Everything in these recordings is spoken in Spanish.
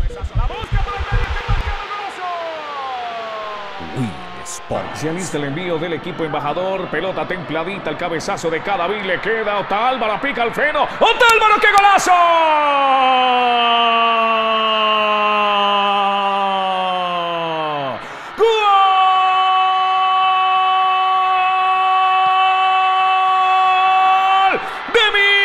Parcialista el envío del equipo embajador. Pelota templadita, el cabezazo de Cadavid. Le queda Otálvaro, pica el freno. ¡Otálvaro, qué golazo! ¡Gol de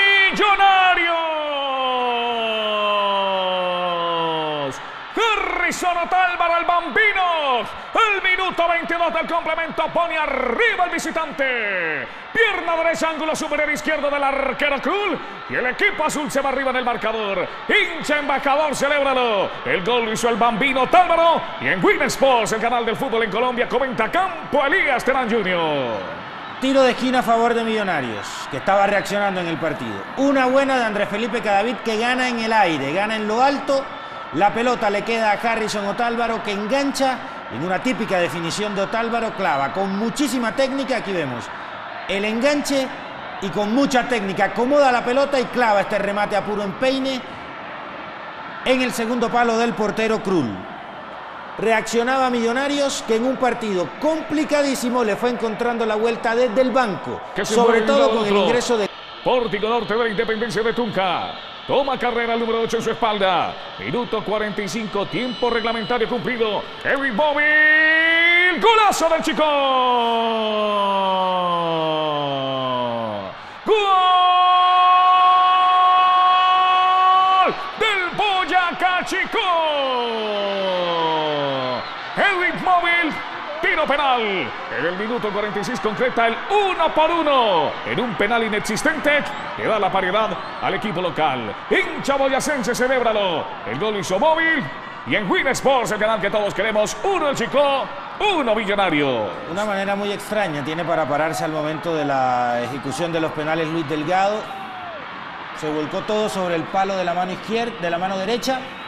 Millonarios! Harrison Otálvaro, el bambino. El minuto 22 del complemento pone arriba el visitante. Pierna derecha, ángulo superior izquierdo del arquero Krul. Y el equipo azul se va arriba en el marcador. Hincha embajador, celébralo. El gol lo hizo el bambino Otálvaro. Y en Win Sports, el canal del fútbol en Colombia, comenta Campo Elías Terán Jr. Tiro de esquina a favor de Millonarios, que estaba reaccionando en el partido. Una buena de Andrés Felipe Cadavid, que gana en el aire, gana en lo alto. La pelota le queda a Harrison Otálvaro, que engancha en una típica definición de Otálvaro, clava con muchísima técnica. Aquí vemos el enganche y con mucha técnica acomoda la pelota y clava este remate a puro empeine en el segundo palo del portero Krul. Reaccionaba Millonarios, que en un partido complicadísimo le fue encontrando la vuelta desde el banco, sobre todo con el ingreso de Pórtico Norte de la Independencia de Tunja. Toma carrera el número 8 en su espalda. Minuto 45, tiempo reglamentario cumplido. Eric Móvil, golazo del chico. Gol del Boyacá Chico. Eric Móvil, tiro penal. En el minuto 46 concreta el 1-1 en un penal inexistente que da la paridad al equipo local. Hincha boyacense, celébralo. El gol hizo Móvil. Y en Win Sports, el canal que todos queremos, 1 el Chico, 1 Millonario. Una manera muy extraña tiene para pararse al momento de la ejecución de los penales Luis Delgado. Se volcó todo sobre el palo de la mano izquierda, de la mano derecha.